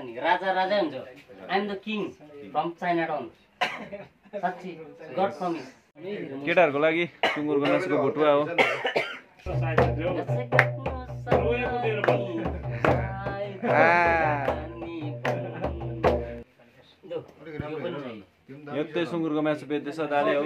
नि राजा राजा हुन्छ I am the king from Chinatown साच्ची गड प्रमिस केटाहरुको लागि सुँगुरको मासुको भुटुवा हो यतै सुँगुरको मासु बेच्दैछ दाले हो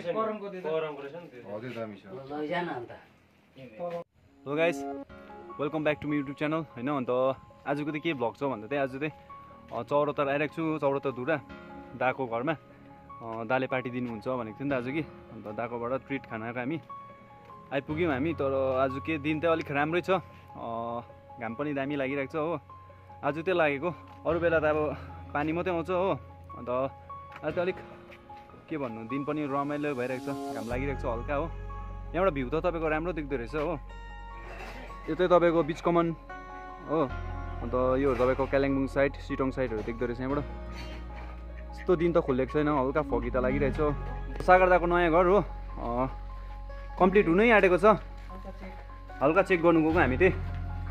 हो guys welcome back to my YouTube channel हैन अन्त आजको चाहिँ के भ्लग छ भन्दा चाहिँ आज चाहिँ चौरत्तर आइरहेको छु चौरत्तर धुरा दाको घरमा दाले पार्टी दिनुहुन्छ भनेको थियो नि त आज कि अन्त दाकोबाट ट्रिट खानाको हामी आइपुग्यौँ हामी तर आज के दिन चाहिँ अलिक राम्रै छ घाम पनि दामी लागिरहेको छ हो आज चाहिँ लागेको अरू बेला त अब पानी मात्रै आउँछ हो अन्त आज चाहिँ अलिक के भन्नु दिन पनि रमाइलो भइरहेको छ घाम लागिरहेको छ हल्का हो यहाँबाट भ्यू त तपाईँको राम्रो देख्दो रहेछ हो यो चाहिँ तपाईँको बिच कमान हो अन्त यो तपाईँको कालिम्पोङ साइड सिटोङ साइडहरू देख्दो रहेछ यहाँबाट यस्तो दिन त खोलेको छैन हल्का फगी त लागिरहेछ सागरदाको नयाँ घर हो कम्प्लिट हुनै आँटेको छ हल्का चेक गर्नु गएको हामी त्यही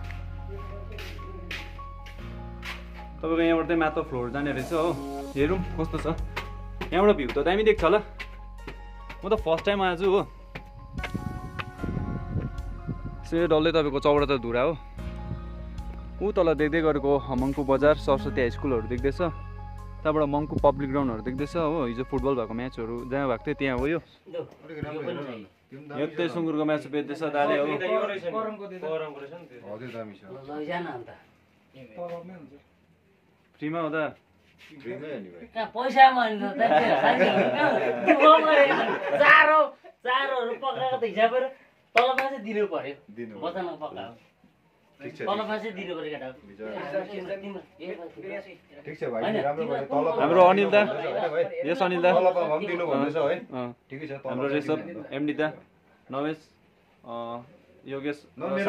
तपाईँको यहाँबाट चाहिँ माथिल्लो फ्लोर जाने रहेछ हो हेरौँ कस्तो छ यहाँबाट भ्यू त दामी देख्छ होला म त फर्स्ट टाइम आएछु हो यसरी डल्लै तपाईँको चौरत्तर धुरा हो ऊ तल देख्दै गरेको मङ्पू बजार सरस्वती हाई स्कुलहरू देख्दैछ त्यहाँबाट मङ्पू पब्लिक ग्राउन्डहरू देख्दैछ हो हिजो फुटबल भएको म्याचहरू जहाँ भएको थियो त्यहाँ हो यो यतै सुँगुरको मासु बेच्दैछ दाले हो फ्रीमा हो त चारोहरू पकाएको त हिसाबहरू तलमा चाहिँ दिनु पर्यो बचाउनु पकाएको तलमा चाहिँ दिनु पर्यो हाम्रो अनिल दा यस अनिल दा हाम्रो रेसप एमडी दा नवेश योगेश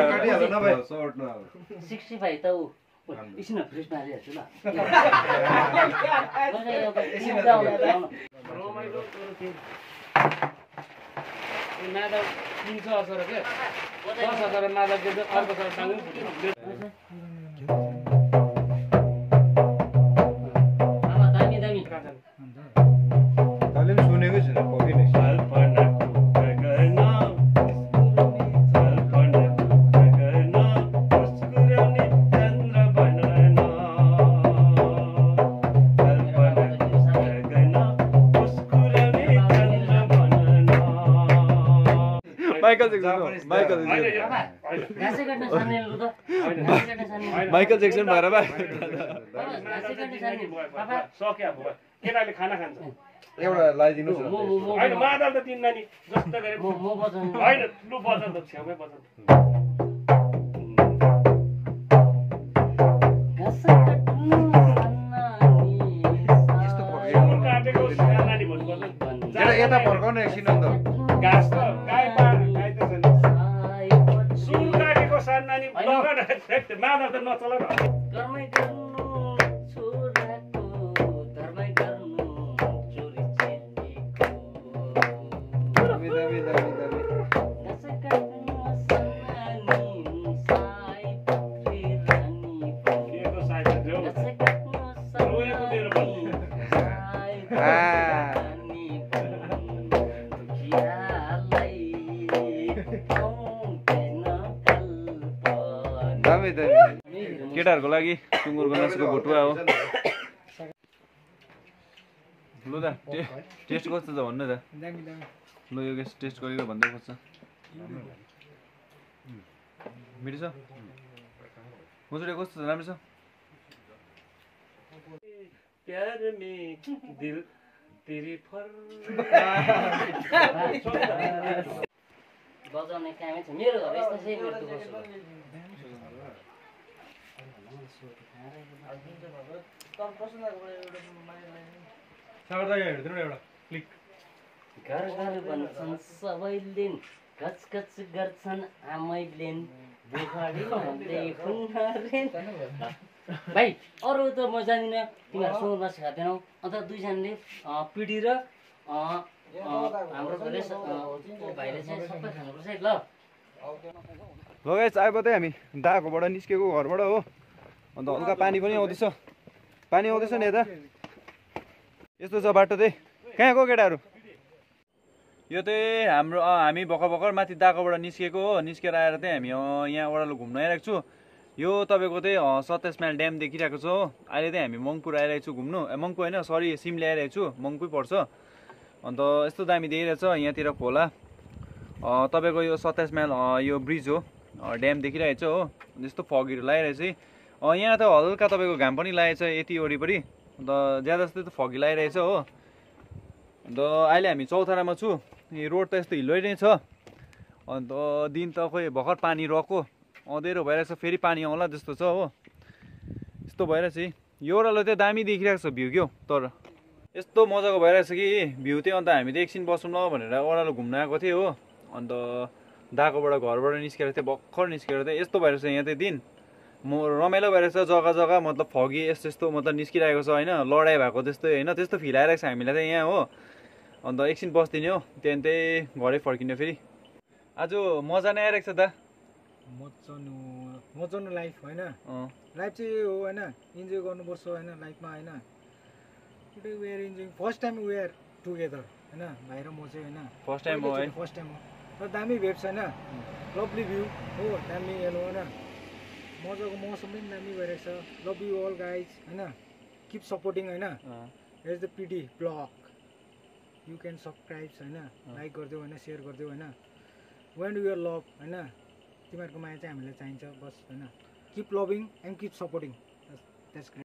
65 त ऊ एकछिन फ्रिजमा हालिहाल्छु ल नादा 300 असर के 10,000 नादा के अर्को सर सँगै दामी दामी तालिम सुनेकै छैन कोही नै माइकल जैक्सन भएर बा सक्या भयो केटाले खाना खान्छ एउटा लाइदिनु हैन मादल त तिन नानी जस्तो गरे म बजाउनु हैन लु बजाउन त छेउमै बजाउन यस्तो काटेको नानी भन्नुपर्छ यता फर्काउनु एकछिन अन्त घाँस त गाई त छैन सुन काटेको सान नानी लगन मादल त नचला न कर्मै गर्नु छोराको धर्मै गर्नु चोरी चेलीको दामी दामी दामी दामी केको साइज देऊ रोएको दिएर बस दामी दामी केटाहरूको लागि सुँगुरको मासुको भुटुवा हो लु दा टेस्ट कस्तो छ भन्नु त ल यो गेस टेस्ट गरेर भन्दै खोज्छ मिठो छ मुजुरे कस्तो छ राम्रो छ प्यार में दिल तेरी फर बजाउने कामै छ मेरो घर यस्तो चाहिँ मेरो दुःख घर घर भन्छन् सबैले गच गच गर्छन् आमैले बुहारी भन्दै खुन्नरे भाइ अरू त म जान्दिनँ तिमीहरू सुँगुर मासु खाँदैनौ अन्त दुईजनाले पिडी र हाम्रो भाइले चाहिँ सबै खानुपर्छ है ल गाइस आएपछि हामी दाकोबाट निस्केको घरबाट हो अन्त हल्का पानी पनि आउँदैछ पानी आउँदैछ नि यता यस्तो छ बाटो चाहिँ कहाँको केटाहरू यो चाहिँ हाम्रो हामी भर्खर माथि दाकोबाट निस्केको हो निस्केर आएर चाहिँ हामी यहाँ ओह्रालो घुम्न आइरहेको छु यो तपाईँको चाहिँ 27 माइल ड्याम देखिरहेको छ हो अहिले चाहिँ हामी मङ्पुर आइरहेको छु घुम्नु मङ्पु होइन सरी सिमले आइरहेको छु मङ्पुै पर्छ अन्त यस्तो दामी देखिरहेछ यहाँतिर खोला तपाईँको यो 27 माइल यो ब्रिज हो ड्याम देखिरहेको छ हो यस्तो फगहरू लगाइरहेछ यहाँ त हल्का तपाईँको घाम पनि लागेको छ यति वरिपरि अन्त ज्यादा जस्तो त फगी लगाइरहेछ हो अन्त अहिले हामी चौतारामा छु रोड त यस्तो हिल्लै नै छ अन्त दिन त खोइ भर्खर पानी रहेको अँधेरो भइरहेछ फेरि पानी आउला जस्तो छ हो यस्तो भइरहेछ यो ओह्रालो चाहिँ दामी देखिरहेको छ भ्यू क्या तर यस्तो मजाको भइरहेछ कि भ्यू चाहिँ अन्त हामी चाहिँ एकछिन बसौँ न भनेर ओह्रालो घुम्न आएको थिएँ हो अन्त दाकोबाट घरबाट निस्केर चाहिँ भर्खर निस्केर चाहिँ यस्तो भइरहेछ यहाँ चाहिँ दिन रमाइलो भइरहेछ जग्गा जग्गा मतलब फगी यस्तो मतलब निस्किरहेको छ होइन लडाइँ भएको जस्तै होइन त्यस्तो फिल आइरहेको छ हामीलाई चाहिँ यहाँ हो अन्त एकछिन बस्दिने हो त्यहाँदेखि चाहिँ घरै फर्किने फेरि आज मजा नै आइरहेको छ दा मजानु लाइफ होइन लाइफ चाहिँ हो होइन इन्जोय गर्नुपर्छ होइन लाइफमा होइन we are enjoying first time we are together होइन भाइ र म चाहिँ होइन फर्स्ट टाइम हो है फर्स्ट टाइम हो र दामी भेट्छ होइन लभली भ्यू हो दामी हेर्नु होइन मजाको मौसम पनि दामी भइरहेको छ लभ यु अल गाइज होइन किप सपोर्टिङ होइन हेज the PD vlog you can subscribe होइन लाइक गरिदेऊ होइन सेयर गरिदेऊ होइन वेन युर लभ होइन तिमीहरूको माया चाहिँ हामीलाई चाहिन्छ बस होइन keep loving and keep supporting that's great